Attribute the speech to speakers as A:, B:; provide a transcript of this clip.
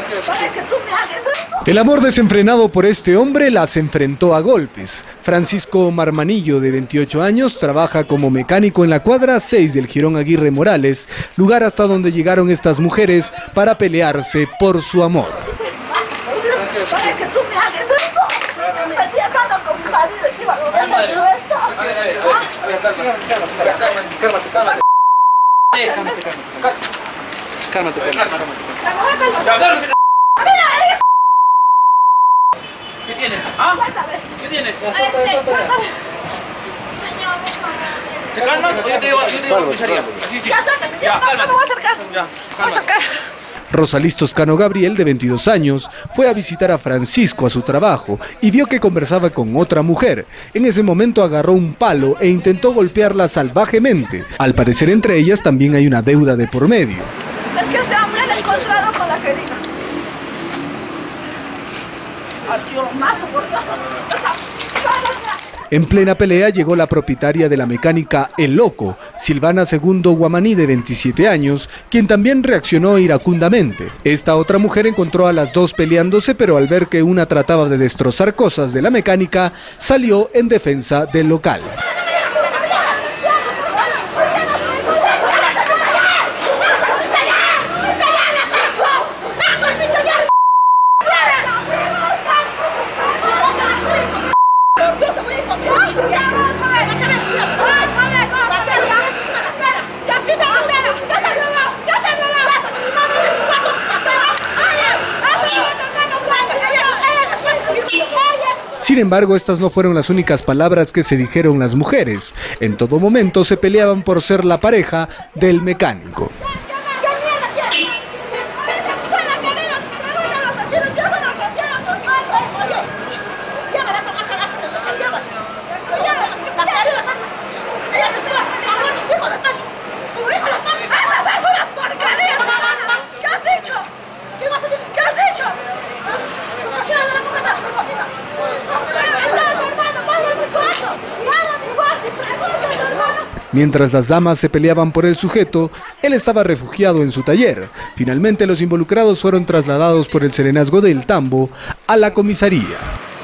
A: El amor desenfrenado por este hombre las enfrentó a golpes. Francisco Marmanillo, de 28 años, trabaja como mecánico en la cuadra 6 del Jirón Aguirre Morales, lugar hasta donde llegaron estas mujeres para pelearse por su amor.
B: Cálmate. ¿Qué tienes? ¿Ah? ¿Qué tienes? ¿Te calmas o yo te digo a comisaría? Sí. Ya, cálmate.
C: No voy a acercar.
B: Ya,
C: voy a acercar.
A: Rosalís Toscano Gabriel, de 22 años, fue a visitar a Francisco a su trabajo y vio que conversaba con otra mujer. En ese momento agarró un palo e intentó golpearla salvajemente. Al parecer entre ellas también hay una deuda de por medio.
C: Es que este hombre le he encontrado con la querida. Archivo, mato por Dios.
A: En plena pelea llegó la propietaria de la mecánica El Loco, Silvana Segundo Guamaní, de 27 años, quien también reaccionó iracundamente. Esta otra mujer encontró a las dos peleándose, pero al ver que una trataba de destrozar cosas de la mecánica, salió en defensa del local. Sin embargo, estas no fueron las únicas palabras que se dijeron las mujeres. En todo momento se peleaban por ser la pareja del mecánico. Mientras las damas se peleaban por el sujeto, él estaba refugiado en su taller. Finalmente los involucrados fueron trasladados por el serenazgo del Tambo a la comisaría.